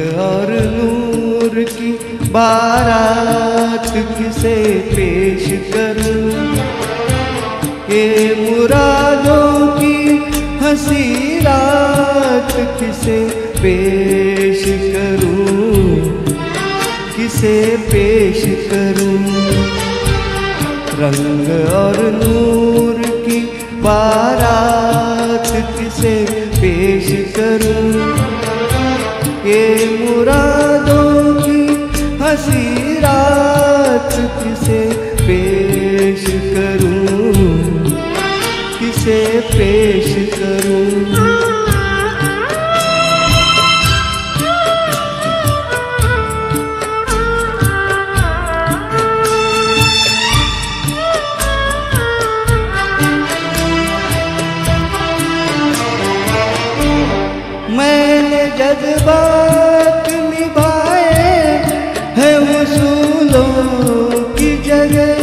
और नूर की बारात किसे पेश करूं, ये मुरादों की हंसी रात किसे पेश करूं, किसे पेश करूं। रंग और नूर की बारात किसे पेश करूं, ये मुरादों की हंसी रात किसे पेश करूं, किसे पेश करूं। मैंने जज्बात निभाए हैं उसूलों की जगह,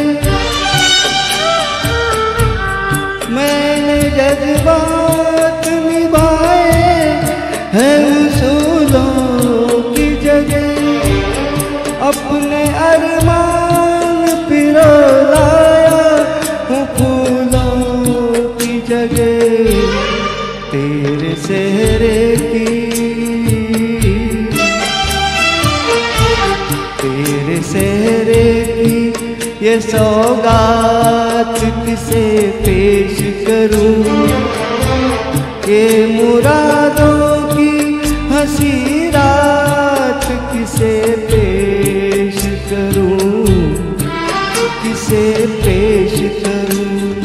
मैंने जज्बात निभाए हैं उसूलों की जगह, अपने अरमान पिरो लाया हूँ फूलों की जगह। तेरे सेहरे की, तेरे सेहरे की ये सौगात किसे पेश करूं, ये मुरादों की हंसी रात किसे पेश करूं, किसे पेश करूं।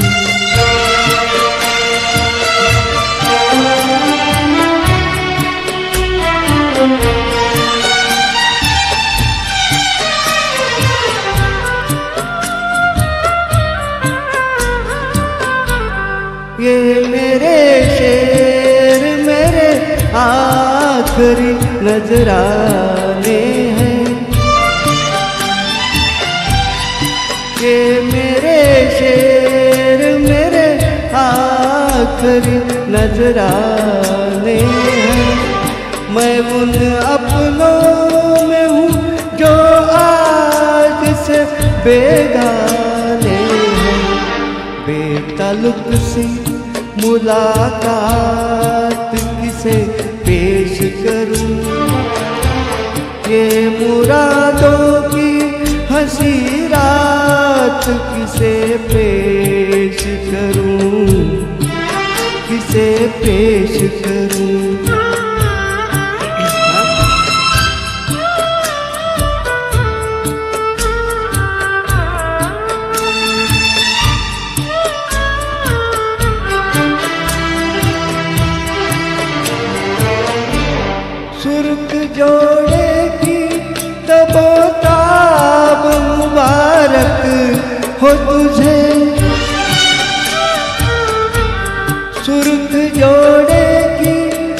ये मेरे शेर मेरे आखिरी नजराने हैं, ये मेरे शेर मेरे आखिरी नजराने हैं। मैं उन अपनों में हूँ जो आज से बेगाने हैं। बेताल्लुक सी मुलाकात किसे पेश करूं, ये मुरादों की हंसी रात किसे पेश करूं, किसे पेश करूं। सुर्ख जोड़े की तबोताब मुबारक हो तुझे, सुर्ख जोड़े की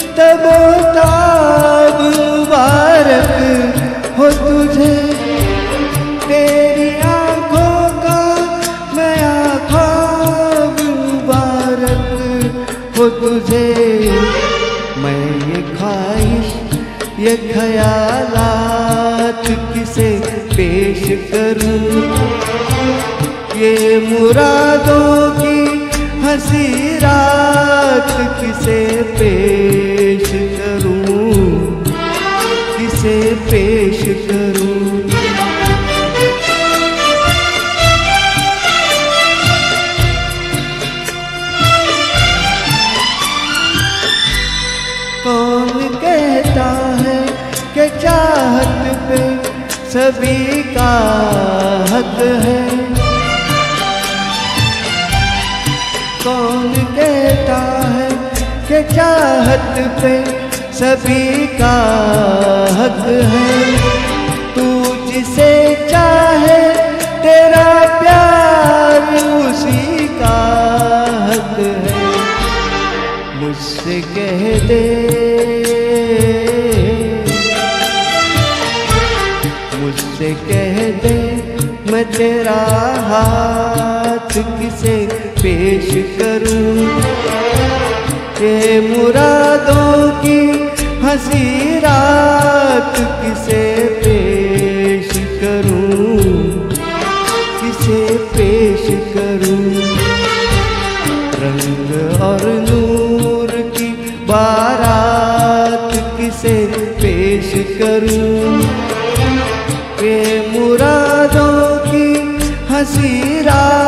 तबोताब मुबारक हो तुझे। तेरी आँखों का मैं ख्वाब मुबारक हो तुझे। मैं ये ख्वाहिश ये ख्यालात किसे पेश करूं, ये मुरादों की हंसी रात किसे पेश करूं, किसे पेश करूं। कौन कहता है कि चाहत पे सभी का हक है, कौन कहता है कि चाहत पे सभी का हक है। तू जिसे चाहे तेरा प्यार उसी का हक है। मुझसे कह दे, मुझसे कह दे मैं तेरा हाथ किसे पेश करूं, ये मुरादों की हंसी रात करूं? ये मुरादों की हंसी रात